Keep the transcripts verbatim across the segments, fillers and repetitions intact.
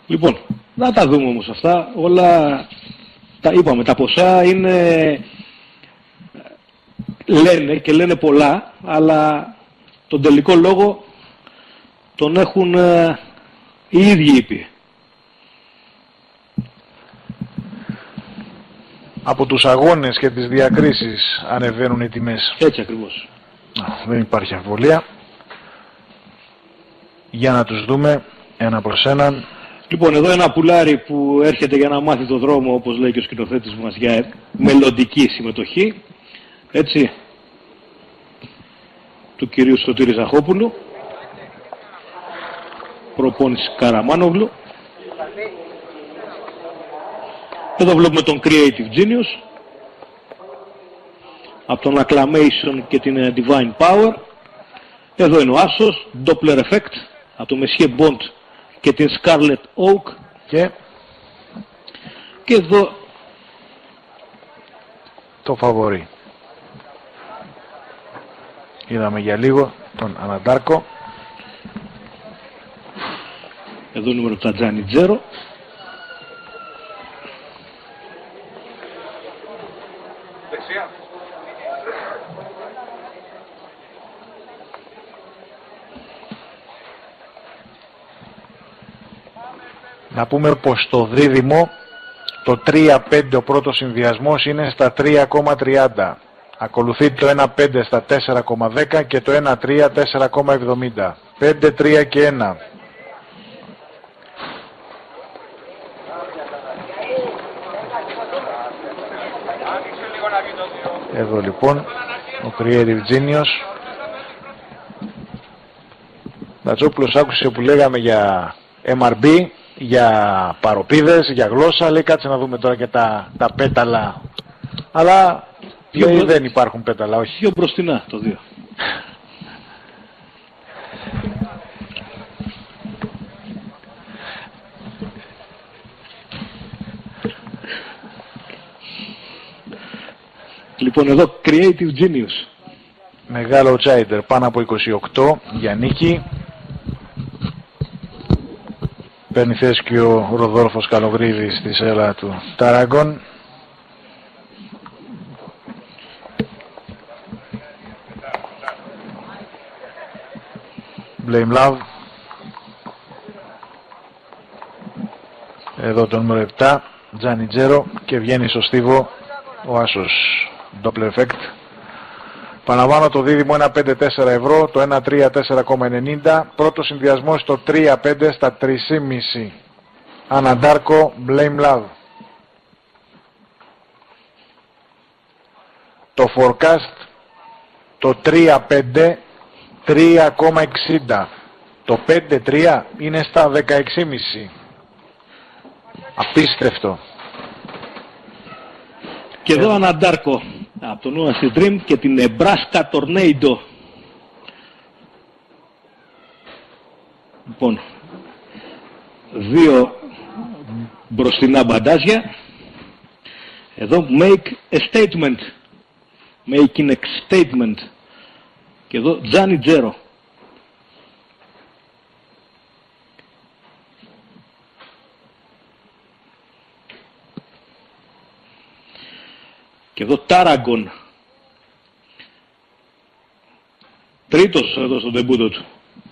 Λοιπόν, να τα δούμε όμως αυτά. Όλα τα είπαμε, τα ποσά είναι... Λένε και λένε πολλά, αλλά τον τελικό λόγο τον έχουν ε, οι ίδιοι ήπιοι. Από τους αγώνες και τις διακρίσεις ανεβαίνουν οι τιμές. Έτσι ακριβώς. Δεν υπάρχει αμφιβολία. Για να τους δούμε ένα προς έναν. Λοιπόν, εδώ ένα πουλάρι που έρχεται για να μάθει το δρόμο, όπως λέει και ο σκηνοθέτης μας, για μελλοντική συμμετοχή. Έτσι. Του κυρίου Σωτήρη Ζαχόπουλου. Προπόνηση Καραμάνογλου. Εδώ βλέπουμε τον Creative Genius. Από τον Acclamation και την Divine Power. Εδώ είναι ο Άσος, Doppler Effect. Από τον Messier Bond και την Scarlet Oak. Και, και εδώ το φαβορί. Είδαμε για λίγο τον Αναντάρκο. Εδώ νούμερο επτά Τζάνι Τζέρο. Δεξιά. Να πούμε πως το δίδυμο, το τρία πέντε ο πρώτος συνδυασμός είναι στα τρία κόμμα τριάντα. Ακολουθεί το ένα πέντε στα τέσσερα κόμμα δέκα και το ένα τρία τέσσερα κόμμα εβδομήντα. πέντε τρία και ένα. Εδώ λοιπόν ο Creative Genius. Μπατζόπουλος άκουσε που λέγαμε για εμ αρ μπι, για παροπίδες, για γλώσσα. Λέει κάτσε να δούμε τώρα και τα, τα πέταλα. Αλλά λέει, προ... δεν υπάρχουν πέταλα, όχι. Πιο μπροστινά το δύο. Λοιπόν εδώ Creative Genius. Μεγάλο outsider πάνω από είκοσι οκτώ για νίκη. Παίρνει θέση και ο Ροδόρφος Καλογρίδης στη σέλα του Τάραγκον. Blame Love. Εδώ το νούμερο επτά Τζάνι Τζέρο και βγαίνει στο στίβο ο Άσος. Doppler Effect. Παναλαμβάνω το δίδυμο ένα πέντε τέσσερα ευρώ, το ένα τρία τέσσερα κόμμα ενενήντα. Πρώτο συνδυασμό στο τρία πέντε στα τρία κόμμα πέντε. Αναντάρκο Blame Love. Το forecast το τρία πέντε τρία κόμμα εξήντα. Το πέντε τρία είναι στα δεκαέξι κόμμα πέντε. Απίστευτο. Και εδώ Αναντάρκο από τον Oasis Dream και την Nebraska Tornado. Λοιπόν, δύο μπροστινά μπαντάζια. Εδώ make a statement. Making a statement. Και εδώ Τζάνι Τζέρο. Και εδώ Τάραγκον. Τρίτος εδώ στον τεμπούτο του.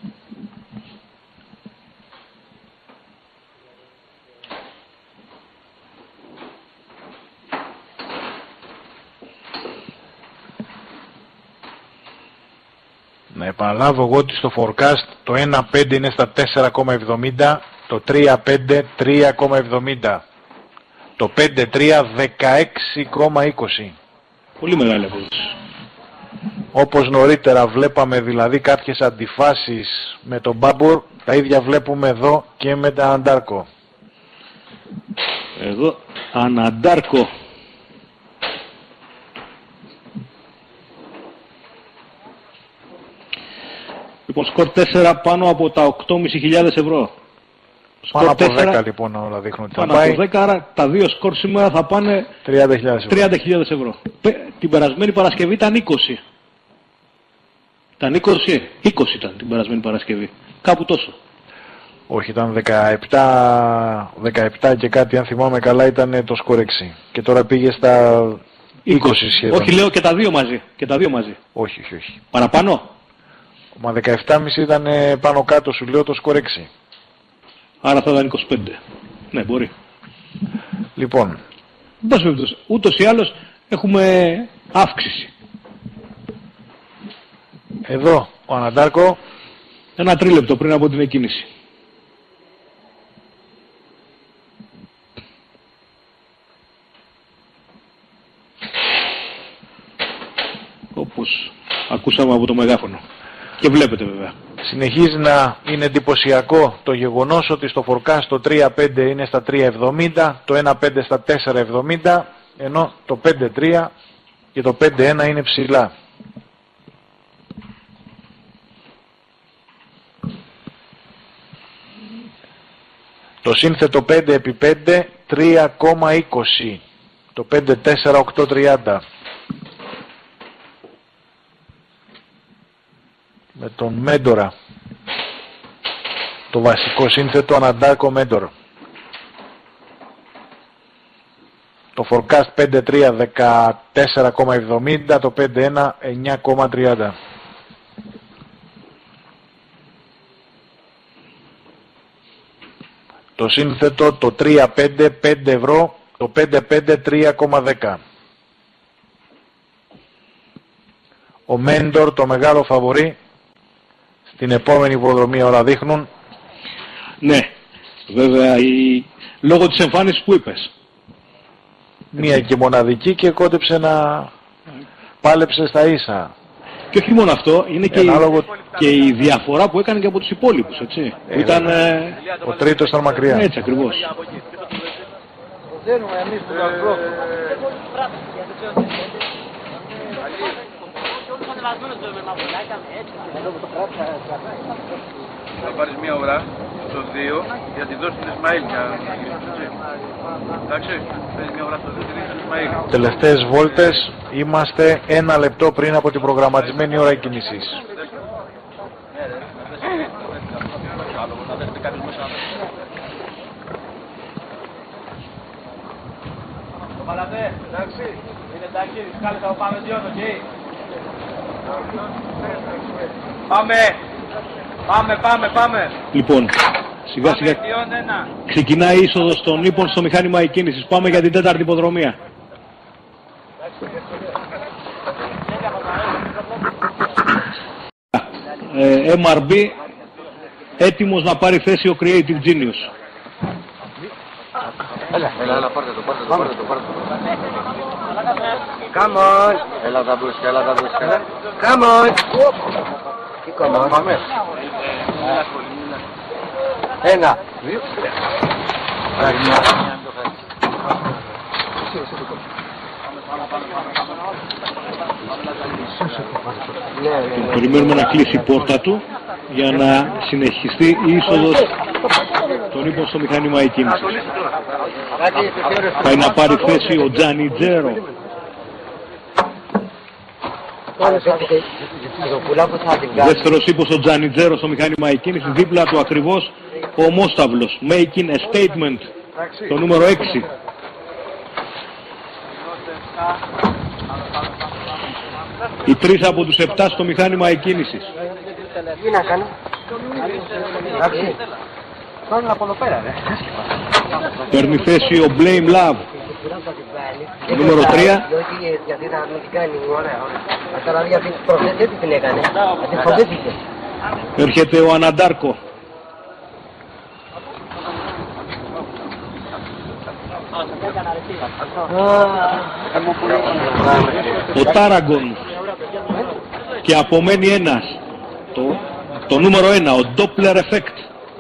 Να επαναλάβω εγώ ότι στο forecast το ένα πέντε είναι στα τέσσερα κόμμα εβδομήντα, το τρία πέντε τρία κόμμα εβδομήντα. Το πέντε τρία δεκαέξι κόμμα είκοσι. Πολύ μεγάλη απόδοση. Όπως νωρίτερα βλέπαμε δηλαδή κάποιες αντιφάσεις με τον Μπάμπουρ, τα ίδια βλέπουμε εδώ και με τον Αναντάρκο. Εδώ Αναντάρκο. Λοιπόν, σκορ τέσσερα πάνω από τα οκτώ χιλιάδες πεντακόσια ευρώ. Πάνω από δέκα λοιπόν όλα δείχνουν ότι θα πάνω πάει. Από δέκα, άρα τα δύο σκορ σήμερα θα πάνε τριάντα χιλιάδες ευρώ. Την περασμένη Παρασκευή ήταν είκοσι. Ήταν είκοσι, είκοσι ήταν την περασμένη Παρασκευή. Κάπου τόσο. Όχι, ήταν δεκαεπτά, δεκαεπτά και κάτι, αν θυμάμαι καλά, ήταν το σκορ έξι. Και τώρα πήγε στα είκοσι σχεδόν. Όχι, λέω και τα δύο μαζί. Και τα δύο μαζί. Όχι, όχι, όχι. Παραπάνω. Μα δεκαεπτά κόμμα πέντε ήταν πάνω κάτω, σου λέω το σκορ έξι. Άρα θα ήταν είκοσι πέντε. Ναι, μπορεί. Λοιπόν. Ούτως ή άλλως έχουμε αύξηση. Εδώ ο Αναντάρκο. Ένα τρίλεπτο πριν από την εκκίνηση. Όπως ακούσαμε από το μεγάφωνο. Και βλέπετε βέβαια. Συνεχίζει να είναι εντυπωσιακό το γεγονός ότι στο forecast το τρία πέντε είναι στα τρία εβδομήντα, το ένα πέντε στα τέσσερα εβδομήντα, ενώ το πέντε τρία και το πέντε ένα είναι ψηλά. Το σύνθετο πέντε επί πέντε τρία κόμμα είκοσι, το πέντε τέσσερα οκτώ τριάντα. Με τον Μέντορα, το βασικό σύνθετο Αναντάρκο Μέντορα. Το forecast πέντε τρία δεκατέσσερα κόμμα εβδομήντα, το πέντε ένα εννιά κόμμα τριάντα. Το σύνθετο το τρία πέντε πέντε ευρώ, το πέντε πέντε τρία κόμμα δέκα. Ο Μέντορ, το μεγάλο φαβορί, στην επόμενη υποδρομή όλα δείχνουν. Ναι, βέβαια, η... λόγω της εμφάνισης που είπες. Μία και μοναδική και κόντεψε να πάλεψε στα ίσα. Και όχι μόνο αυτό, είναι και, Ανάλογο... η... και η διαφορά που έκανε και από τους υπόλοιπους, έτσι. Ε, ήταν, ε... Ο τρίτος ήταν μακριά. Έτσι ακριβώς. Θα πάρεις μία ώρα στο δύο για τη δόση του Ισμαήλ. Εντάξει, παίρνεις μία ώρα στο δύο και δείχνεις του Ισμαήλ. Τελευταίες βόλτες, είμαστε ένα λεπτό πριν από την προγραμματισμένη ώρα εκκίνησης. Το παλατέ, εντάξει, είναι εντάξει, κάλεσα από πάνω δύο, οκ. Πάμε! Πάμε, πάμε, πάμε! Λοιπόν, σιγά σιγά ξεκινάει η είσοδος των ύπων στο μηχάνημα εκκίνησης. Πάμε για την τέταρτη υποδρομία. Ε, εμ αρ μπι έτοιμος να πάρει θέση ο Creative Genius. Έλα, έλα, έλα, πάρτε το, πάρτε το, πάρτε το, πάρτε το. Come on! Έλα τα μπρούσκα, έλα τα μπρούσκα. Come on! Τι κόμμα, πάμε. Ένα, δύο, Περιμένουμε να κλείσει η πόρτα του για να συνεχιστεί η είσοδος των ύπων στο μηχάνημα εκκίνησης. Πάει να πάρει θέση ο Τζανιτζέρο. Δεύτερος ύπος ο Τζανιτζέρο στο μηχάνημα εκκίνησης. Δίπλα του ακριβώς ο Ομόσταυλος. Making a statement. Το νούμερο έξι. Οι τρεις από τους επτά στο μηχάνημα εκκίνησης. τι να κάνω. Εντάξει. Κάνω από εδώ πέρα, ρε. Παίρνει θέση ο Blame Love. Το νούμερο τρία. Γιατί θα με την κάνει, ωραία, ωραία. Αλλά γιατί προχθές έτσι την έκανε. Γιατί φοβήθηκε. Έρχεται ο Αναντάρκο. Ο Τάραγκον. Και απομένει ένας. Το, το νούμερο ένα, ο Doppler Effect.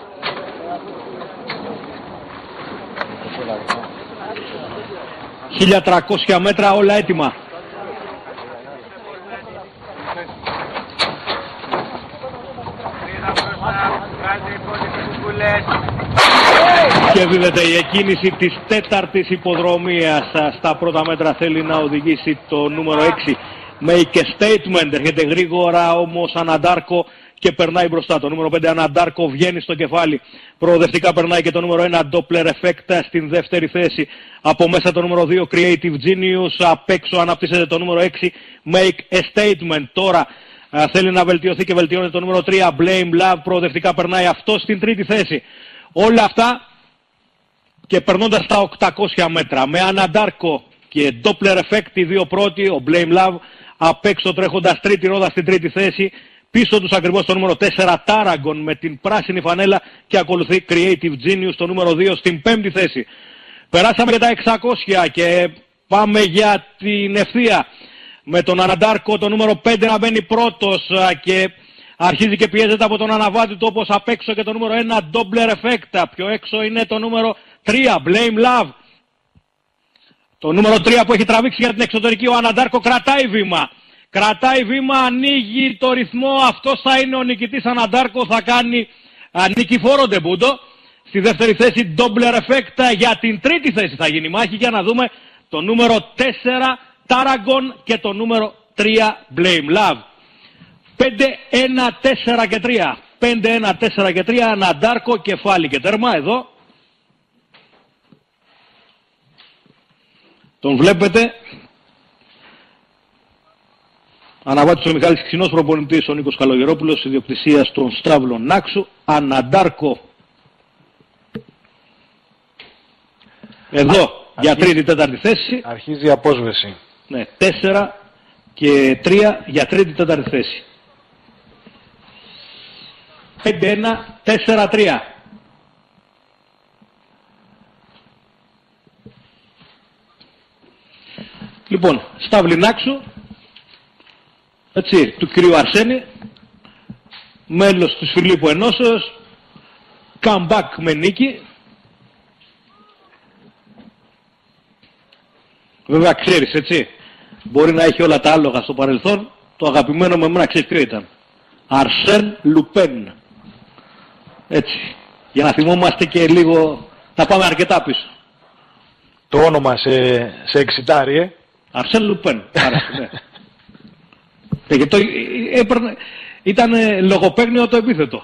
χίλια τριακόσια μέτρα, όλα έτοιμα. Και δίδεται η εκκίνηση της τέταρτης υποδρομίας. Στα πρώτα μέτρα θέλει να οδηγήσει το νούμερο έξι. Make a statement. Έρχεται γρήγορα όμως Αναντάρκο και περνάει μπροστά. Το νούμερο πέντε Αναντάρκο βγαίνει στο κεφάλι. Προοδευτικά περνάει και το νούμερο ένα Doppler Effect στην δεύτερη θέση. Από μέσα το νούμερο δύο Creative Genius. Απ' έξω αναπτύσσεται το νούμερο έξι Make a Statement. Τώρα α, θέλει να βελτιωθεί και βελτιώνεται το νούμερο τρία Blame Love. Προοδευτικά περνάει αυτό στην τρίτη θέση. Όλα αυτά και περνώντας τα οκτακόσια μέτρα με Αναντάρκο και Doppler Effect οι δύο πρώτοι, ο Blame Love απ' έξω τρέχοντας τρίτη ρόδα στην τρίτη θέση. Πίσω τους ακριβώς το νούμερο τέσσερα Tarragon με την πράσινη φανέλα και ακολουθεί Creative Genius το νούμερο δύο στην πέμπτη θέση. Περάσαμε για τα εξακόσια και πάμε για την ευθεία με τον Αναντάρκο το νούμερο πέντε να μπαίνει πρώτος και αρχίζει και πιέζεται από τον αναβάτη του όπως απ' έξω και το νούμερο ένα Doppler Effect. Πιο έξω είναι το νούμερο τρία Blame Love. Το νούμερο τρία που έχει τραβήξει για την εξωτερική ο Αναντάρκο κρατάει βήμα. Κρατάει βήμα, ανοίγει το ρυθμό, αυτός θα είναι ο νικητής. Αναντάρκο θα κάνει νικηφόρο ντεμπούντο. Στη δεύτερη θέση Doppler Effect, για την τρίτη θέση θα γίνει μάχη για να δούμε το νούμερο τέσσερα Tarragon και το νούμερο τρία Blame Love. πέντε ένα τέσσερα και τρία. πέντε ένα τέσσερα και τρία Αναντάρκο κεφάλι και τέρμα εδώ. Τον βλέπετε. Αναβάτης ο Μιχάλης Ξινός, προπονητής ο Νίκος Καλογερόπουλος, ιδιοκτησίας των Σταύλων Νάξου. Αναντάρκο εδώ αρχίζει, για τρίτη τέταρτη θέση. Αρχίζει η απόσβεση. Ναι, τέσσερα και τρία για τρίτη τέταρτη θέση. πέντε ένα τέσσερα τρία. Λοιπόν, Σταύλη Νάξου, έτσι, του κυρίου Αρσένη, μέλος του Φιλίππου Ενώσεως, comeback με νίκη. Βέβαια ξέρεις, έτσι, μπορεί να έχει όλα τα άλογα στο παρελθόν, το αγαπημένο με εμένα ξέρεις ποιο ήταν. Αρσέν Λουπέν. Έτσι, για να θυμόμαστε και λίγο, να πάμε αρκετά πίσω. Το όνομα σε, σε εξητάρει, ε. Αρσέν Λουπέν, άρεσε, ναι. Και το, έπαιρνε, ήταν λογοπαίγνιο το επίθετο.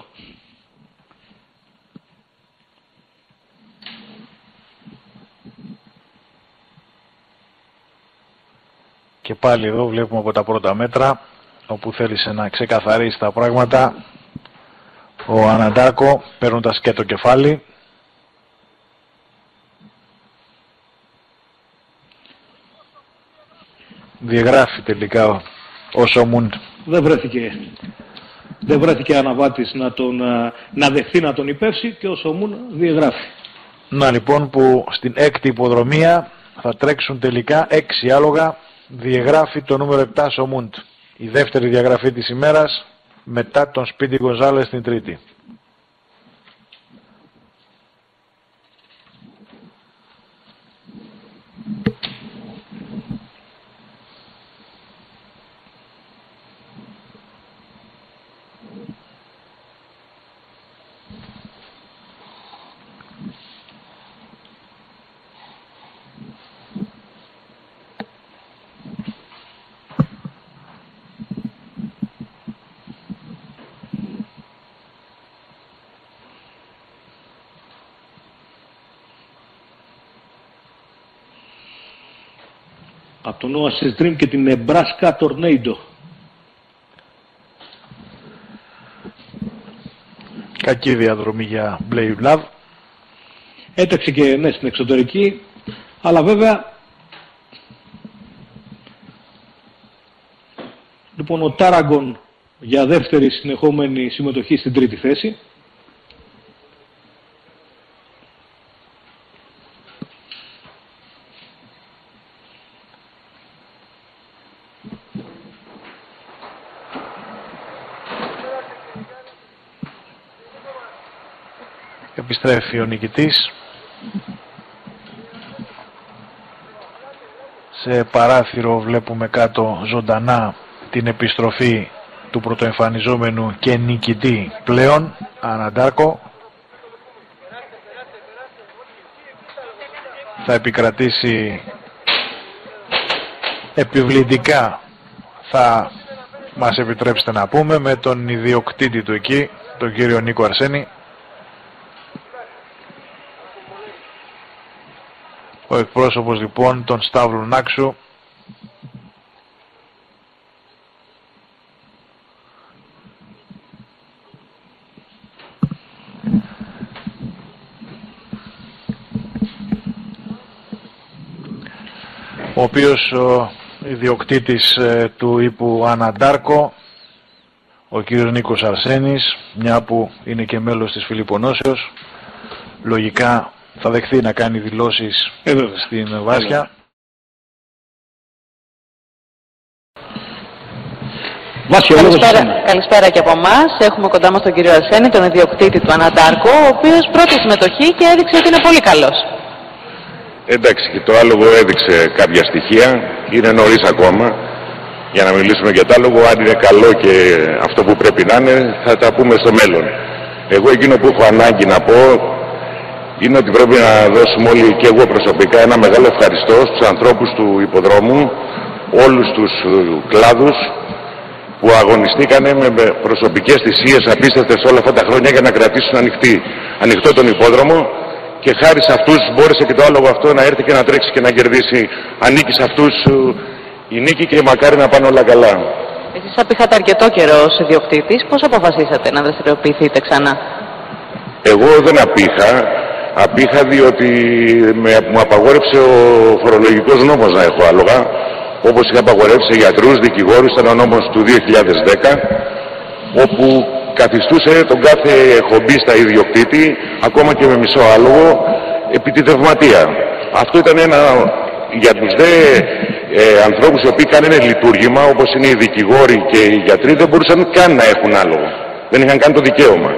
Και πάλι εδώ βλέπουμε από τα πρώτα μέτρα, όπου θέλησε να ξεκαθαρίσει τα πράγματα, ο Αναντάρκο παίρνοντας και το κεφάλι. Διαγράφει τελικά ο Σομούντ. Δεν βρέθηκε, δεν βρέθηκε αναβάτης να, τον, να δεχθεί να τον υπεύσει και ο Σομούντ διαγράφει. Να λοιπόν που στην έκτη υποδρομία θα τρέξουν τελικά έξι άλογα. Διαγράφει το νούμερο επτά Σομούντ. Η δεύτερη διαγραφή της ημέρας μετά τον Σπίτι Γκονζάλες στην τρίτη. Από τον Oasis Dream και την Nebraska Tornado. Κακή διαδρομή για Blame Love. Έτρεξε και ναι στην εξωτερική, αλλά βέβαια λοιπόν ο Tarragon για δεύτερη συνεχόμενη συμμετοχή στην τρίτη θέση. Επιστρέφει ο νικητής σε παράθυρο. Βλέπουμε κάτω ζωντανά την επιστροφή του πρωτοεμφανιζόμενου και νικητή πλέον Αναντάρκο. Θα επικρατήσει επιβλητικά, θα μας επιτρέψετε να πούμε, με τον ιδιοκτήτη του εκεί, τον κύριο Νίκο Αρσένη. Ο εκπρόσωπος λοιπόν των Σταύρων Νάξου. Ο οποίος ο ιδιοκτήτης ε, του ύπου Αναντάρκο, ο κύριος Νίκος Αρσένης, μια που είναι και μέλος της Φιλιππονώσεως, λογικά θα δεχθεί να κάνει δηλώσεις ε, στην Βάσια. Βάσια, καλησπέρα, καλησπέρα και από εμάς. Έχουμε κοντά μας τον κύριο Αρσένη, τον ιδιοκτήτη του Αναντάρκο, ο οποίος πρώτη συμμετοχή και έδειξε ότι είναι πολύ καλός. Εντάξει, και το άλογο έδειξε κάποια στοιχεία, είναι νωρίς ακόμα για να μιλήσουμε για το άλογο. Αν είναι καλό και αυτό που πρέπει να είναι, θα τα πούμε στο μέλλον. Εγώ εκείνο που έχω ανάγκη να πω είναι ότι πρέπει να δώσουμε όλοι, και εγώ προσωπικά, ένα μεγάλο ευχαριστώ στους ανθρώπους του υποδρόμου, όλους τους κλάδους που αγωνιστήκανε με προσωπικές θυσίες απίστευτες όλα αυτά τα χρόνια για να κρατήσουν ανοιχτή, ανοιχτό τον υπόδρομο. Και χάρη σε αυτούς μπόρεσε και το άλογο αυτό να έρθει και να τρέξει και να κερδίσει. Ανήκει σε αυτούς η νίκη και μακάρι να πάνε όλα καλά. Εσείς απήχατε αρκετό καιρό ως ιδιοκτήτης. Πώς αποφασίσατε να δραστηριοποιηθείτε ξανά? Εγώ δεν απήχα. Απήχα διότι με, μου απαγόρευσε ο φορολογικός νόμος να έχω άλογα. Όπως είχε απαγορεύσει γιατρούς, δικηγόρους, ήταν ο νόμος του δύο χιλιάδες δέκα, όπου καθιστούσε τον κάθε χομπίστα ιδιοκτήτη, ακόμα και με μισό άλογο, επιτιδευματία. Αυτό ήταν ένα, για τους δε ε, ανθρώπους οι οποίοι κάνανε λειτουργήμα, όπως είναι οι δικηγόροι και οι γιατροί, δεν μπορούσαν καν να έχουν άλογο. Δεν είχαν καν το δικαίωμα.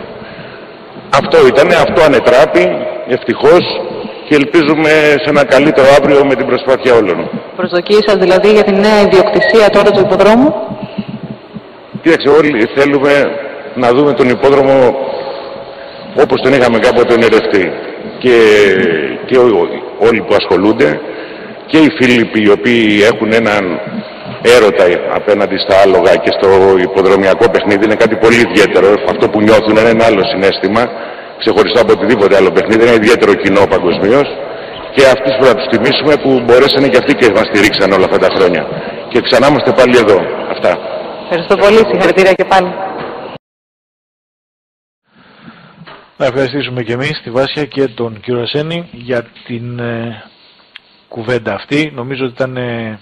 Αυτό ήταν, αυτό ανετράπη, ευτυχώς, και ελπίζουμε σε ένα καλύτερο αύριο με την προσπάθεια όλων. Προσδοκίες σας δηλαδή για την νέα ιδιοκτησία τώρα του υποδρόμου? Κοίταξε, όλοι θέλουμε να δούμε τον υπόδρομο όπως τον είχαμε κάποτε ονειρευτεί. Και, και όλοι που ασχολούνται και οι Φίλιπποι οι οποίοι έχουν έναν έρωτα απέναντι στα άλογα και στο υποδρομιακό παιχνίδι, είναι κάτι πολύ ιδιαίτερο. Αυτό που νιώθουν είναι ένα άλλο συναίσθημα, ξεχωριστό από οτιδήποτε άλλο παιχνίδι, είναι ένα ιδιαίτερο κοινό παγκοσμίως. Και αυτούς που θα τους τιμήσουμε που μπορέσανε και αυτοί και μας στηρίξαν όλα αυτά τα χρόνια. Και ξανά είμαστε πάλι εδώ. Αυτά. Ευχαριστώ πολύ. Συγχαρητήρια και πάλι. Να ευχαριστήσουμε και εμείς τη Βάσια και τον κύριο Αρσένη για την ε, κουβέντα αυτή. Νομίζω ότι ήταν ε,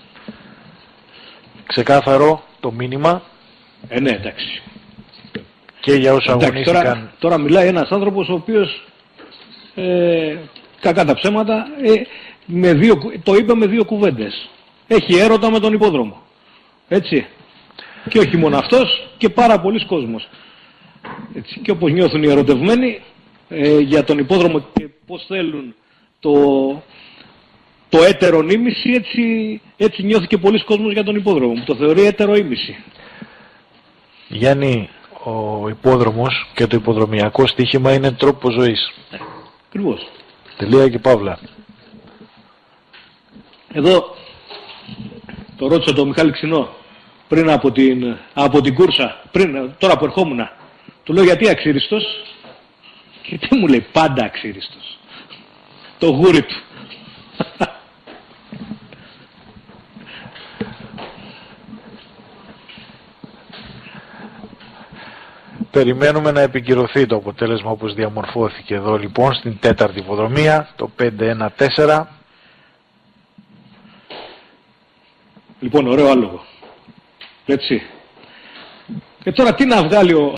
ξεκάθαρο το μήνυμα. Ε, ναι, εντάξει. Και για όσους εντάξει, αγωνίστηκαν. Τώρα, τώρα μιλάει ένας άνθρωπος ο οποίος, ε, κακά τα ψέματα, ε, με δύο, το είπε με δύο κουβέντες. Έχει έρωτα με τον υπόδρομο. Έτσι. Και όχι μόνο αυτός, και πάρα πολλοί κόσμος. Έτσι. Και όπως νιώθουν οι ερωτευμένοι ε, για τον υπόδρομο και πώς θέλουν το, το έτερο ήμιση, έτσι, έτσι νιώθει και πολλοί κόσμος για τον υπόδρομο. Το θεωρεί έτερο ήμιση. Γιάννη, ο υπόδρομος και το υποδρομιακό στοίχημα είναι τρόπος ζωής. Ε, ακριβώς. Τελεία και παύλα. Εδώ το ρώτησα τον Μιχάλη Ξινό πριν από την, από την κούρσα, πριν, τώρα που ερχόμουνα. Του λέω γιατί αξίριστος? Και τι μου λέει, πάντα αξίριστος. Το γούρι του. Περιμένουμε να επικυρωθεί το αποτέλεσμα όπως διαμορφώθηκε εδώ λοιπόν στην τέταρτη υποδρομία, το πέντε ένα τέσσερα. Λοιπόν, ωραίο άλογο. Έτσι. Και τώρα τι να βγάλει ο